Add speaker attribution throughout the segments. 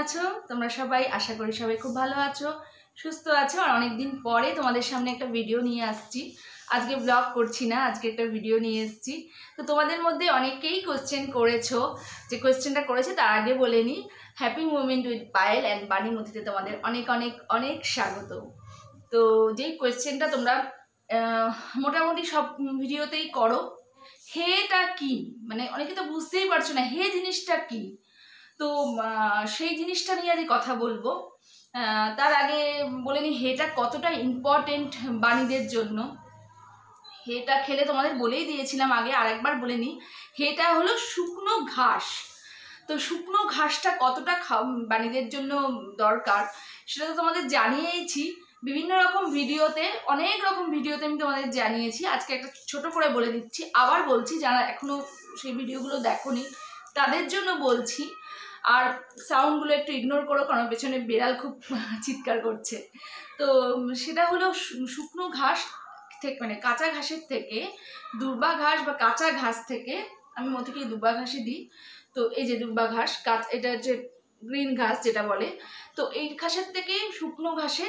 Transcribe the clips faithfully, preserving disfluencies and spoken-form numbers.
Speaker 1: আছো তোমরা সবাই? আশা করি সবাই খুব ভালো আছো, সুস্থ আছো। আর অনেকদিন পরে তোমাদের সামনে একটা ভিডিও নিয়ে আসছি। আজকে ব্লগ করছি না, আজকে একটা ভিডিও নিয়ে এসেছি। তো তোমাদের মধ্যে অনেকেই কোয়েশ্চেন করেছো, যে কোয়েশ্চেনটা করেছে তার আগে বলে নিই, happy moment with Payel and বাণীমতিতে তোমাদের অনেক অনেক অনেক স্বাগত। তো যেই কোয়েশ্চেনটা তোমরা মোটামুটি সব ভিডিওতেই করো, হেটা কি, মানে অনেকে তো বুঝতেই পারছো না হে জিনিসটা কি। তো সেই জিনিসটা নিয়ে আজ কথা বলবো। তার আগে বলে নিই হেটা কতটা ইম্পর্টেন্ট বাণীদের জন্য। হেটা খেলে তোমাদের বলেই দিয়েছিলাম আগে, আরেকবার বলে নিই, হেটা হলো শুকনো ঘাস। তো শুকনো ঘাসটা কতটা বাণীদের জন্য দরকার সেটা তো তোমাদের জানিয়েইছি বিভিন্ন রকম ভিডিওতে, অনেক রকম ভিডিওতে আমি তোমাদের জানিয়েছি। আজকে একটা ছোট করে বলে দিচ্ছি, আবার বলছি যারা এখনো সেই ভিডিওগুলো দেখোনি তাদের জন্য বলছি। আর সাউন্ডগুলো একটু ইগনোর করো, কারণ পেছনে বেড়াল খুব চিৎকার করছে। তো সেটা হলো শুকনো ঘাস থেকে, মানে কাঁচা ঘাসের থেকে, দুর্বা ঘাস বা কাঁচা ঘাস থেকে, আমি মতিকে দুর্বা ঘাসই দিই। তো এই যে দুর্বা ঘাস, কাঁচা, এটা হচ্ছে গ্রিন ঘাস যেটা বলে। তো এই ঘাসের থেকে শুকনো ঘাসের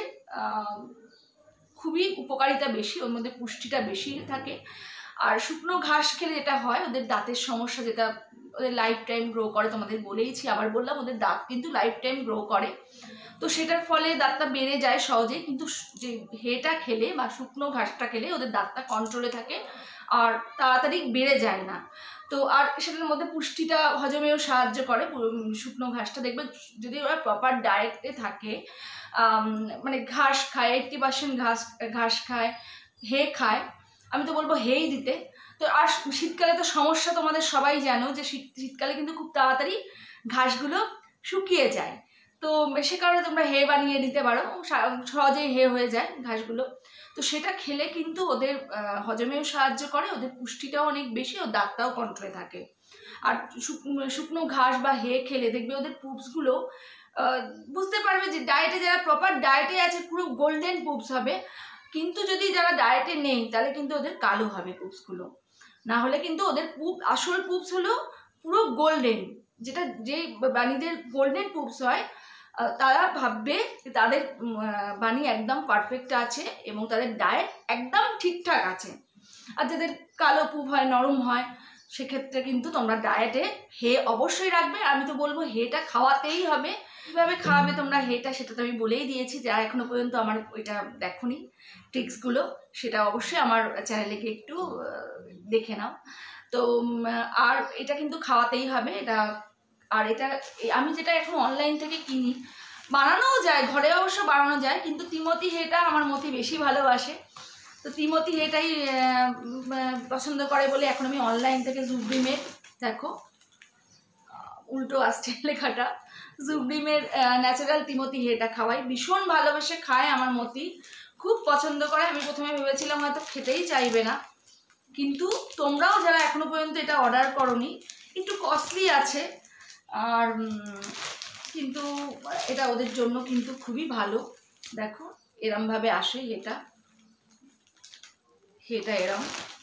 Speaker 1: খুবই উপকারিতা বেশি, ওর মধ্যে পুষ্টিটা বেশি থাকে। আর শুকনো ঘাস খেলে যেটা হয়, ওদের দাঁতের সমস্যা, যেটা ওদের লাইফ টাইম গ্রো করে, তোমাদের বলেইছি, আবার বললাম, ওদের দাঁত কিন্তু লাইফ টাইম গ্রো করে। তো সেটার ফলে দাঁতটা বেড়ে যায় সহজে, কিন্তু যে হেটা খেলে বা শুকনো ঘাসটা খেলে ওদের দাঁতটা কন্ট্রোলে থাকে আর তাড়াতাড়ি বেড়ে যায় না। তো আর সেটার মধ্যে পুষ্টিটা হজমেও সাহায্য করে। শুকনো ঘাসটা দেখবে যদি ওরা প্রপার ডায়েটে থাকে, মানে ঘাস খায়, এইটটি পার্সেন্ট ঘাস ঘাস খায়, হে খায়, আমি তো বলবো হেই দিতে। তো আর শীতকালে তো সমস্যা তোমাদের সবাই জানো, যে শীত শীতকালে কিন্তু খুব তাড়াতাড়ি ঘাসগুলো শুকিয়ে যায়। তো সে কারণে তোমরা হে বানিয়ে নিতে পারো, সহজেই হে হয়ে যায় ঘাসগুলো। তো সেটা খেলে কিন্তু ওদের হজমেও সাহায্য করে, ওদের পুষ্টিটাও অনেক বেশি, ও দাঁতটাও কন্ট্রোলে থাকে। আর শুকনো ঘাস বা হে খেলে দেখবে ওদের পুপসগুলো, বুঝতে পারবে যে ডায়েটে যারা প্রপার ডায়েটে আছে পুরো গোল্ডেন পুপস হবে, কিন্তু যদি যারা ডায়েটে নেই তাহলে কিন্তু ওদের কালো হবে পুপসগুলো। না হলে কিন্তু ওদের পুপ, আসল পুপস হলো পুরো গোল্ডেন, যেটা যে বাণীদের গোল্ডেন পুপস হয়, তারা ভাববে যে তাদের বাণী একদম পারফেক্ট আছে এবং তাদের ডায়েট একদম ঠিকঠাক আছে। আর যাদের কালো পুপ হয়, নরম হয়, সেক্ষেত্রে কিন্তু তোমরা ডায়েটে হে অবশ্যই রাখবে। আমি তো বলবো হেটা খাওয়াতেই হবে। কীভাবে খাওয়াবে তোমরা হেটা, সেটা তো আমি বলেই দিয়েছি। যারা এখনো পর্যন্ত আমার ওইটা দেখোনি ট্রিক্সগুলো, সেটা অবশ্যই আমার চ্যানেলে গিয়ে একটু দেখে নাও। তো আর এটা কিন্তু খাওয়াতেই হবে এটা। আর এটা আমি যেটা এখন অনলাইন থেকে কিনি, বানানোও যায়, ঘরে অবশ্য বানানো যায়, কিন্তু তিমতি হেটা আমার মতি বেশি ভালোবাসে। তো তিমতি হেটাই পছন্দ করে বলে এখন আমি অনলাইন থেকে জুবরিমের, দেখো উল্টো আসছে লেখাটা, জুবরিমের ন্যাচারাল তিমতি হেটা খাওয়াই। ভীষণ ভালোবেসে খায় আমার মতি, খুব পছন্দ করে। আমি প্রথমে ভেবেছিলাম হয়তো খেতেই চাইবে না, কিন্তু তোমরাও যারা এখনো পর্যন্ত এটা অর্ডার করোনি, একটু কস্টলি আছে, আর কিন্তু এটা ওদের জন্য কিন্তু খুবই ভালো। দেখো এরমভাবে আসে এটা, হেটা এরম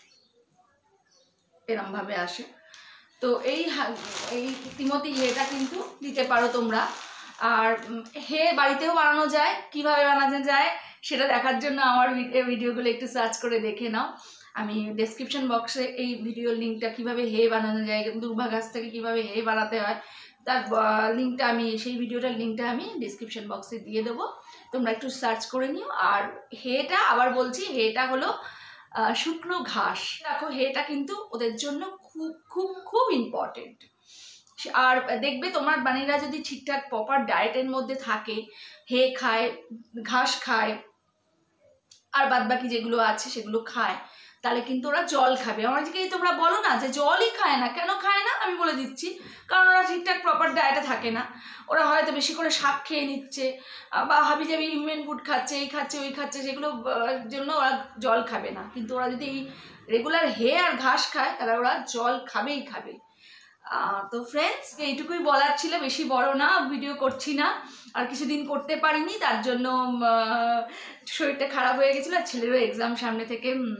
Speaker 1: এরমভাবে আসে। তো এই এই তিমতি হেটা কিন্তু দিতে পারো তোমরা। আর হে বাড়িতেও বানানো যায়, কিভাবে বানানো যায় সেটা দেখার জন্য আমার ভিডিওগুলো একটু সার্চ করে দেখে নাও। আমি ডেসক্রিপশন বক্সে এই ভিডিওর লিঙ্কটা, কীভাবে হে বানানো যায়, দুর্বা ঘাস থেকে কীভাবে হে বানাতে হয়, তার লিঙ্কটা আমি, সেই ভিডিওটার লিঙ্কটা আমি ডিসক্রিপশন বক্সে দিয়ে দেবো, তোমরা একটু সার্চ করে নিও। আর হেটা আবার বলছি, হেটা হলো শুকনো ঘাস। দেখো হেটা কিন্তু ওদের জন্য খুব খুব খুব ইম্পর্টেন্ট। আর দেখবে তোমার বাণীরা যদি ঠিকঠাক প্রপার ডায়েটের মধ্যে থাকে, হে খায়, ঘাস খায়, আর বাদ বাকি যেগুলো আছে সেগুলো খায়, তাহলে কিন্তু ওরা জল খাবে। আমাদেরকেই তোমরা বলো না যে জলই খায় না, কেন খায় না? আমি বলে দিচ্ছি, কারণ ওরা ঠিকঠাক প্রপার ডায়েটে থাকে না। ওরা হয়তো বেশি করে শাক খেয়ে নিচ্ছে, বা হাবি জাবি হিউম্যান ফুড খাচ্ছে, এই খাচ্ছে ওই খাচ্ছে, সেগুলো জন্য ওরা জল খাবে না। কিন্তু ওরা যদি এই রেগুলার হে আর ঘাস খায়, তাহলে ওরা জল খাবেই খাবে। তো ফ্রেন্ডস, এইটুকুই বলার ছিল, বেশি বড় না, ভিডিও করছি না। আর কিছুদিন করতে পারিনি, তার জন্য শরীরটা খারাপ হয়ে গেছিলো, আর ছেলেরও এক্সাম সামনে থেকে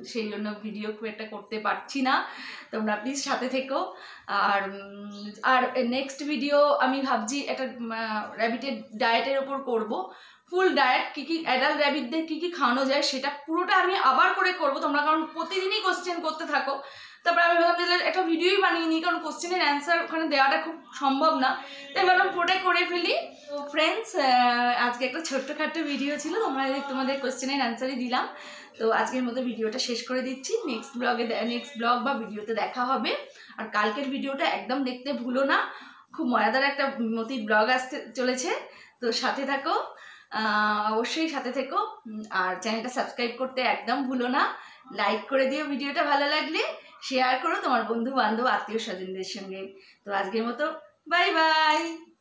Speaker 1: সেই জন্য ভিডিও খুব একটা করতে পারছি না। তোমরা প্লিজ সাথে থেকো। আর আর নেক্সট ভিডিও আমি ভাবছি একটা র্যাবিটের ডায়েটের ওপর করব, ফুল ডায়েট, কী কী অ্যাডাল্ট র্যাবিটদের কী কী খাওয়ানো যায় সেটা পুরোটা আমি আবার করে করব তোমরা, কারণ প্রতিদিনই কোশ্চেন করতে থাকো। তারপরে আমি ভাবলাম যে একটা ভিডিওই বানিয়ে নিই, কারণ কোশ্চেনের অ্যান্সার ওখানে দেওয়াটা খুব সম্ভব না, তাই ভাবলাম পুরোটাই করে ফেলি। তো ফ্রেন্ডস, আজকে একটা ছোট্টখাট্টো ভিডিও ছিল, তোমরা তোমাদের কোশ্চেনের অ্যান্সারই দিলাম। তো আজকের মতো ভিডিওটা শেষ করে দিচ্ছি। নেক্সট ব্লগে নেক্সট ব্লগ বা ভিডিওতে দেখা হবে। আর কালকের ভিডিওটা একদম দেখতে ভুলো না, খুব মজাদার একটা মতির ব্লগ আসতে চলেছে, তো সাথে থাকো, অবশ্যই সাথে থেকো। আর চ্যানেলটা সাবস্ক্রাইব করতে একদম ভুলো না, লাইক করে দিও ভিডিওটা ভালো লাগলে, শেয়ার করো তোমার বন্ধু বান্ধব আত্মীয় স্বজনদের সঙ্গে। তো আজকের মতো বাই বাই।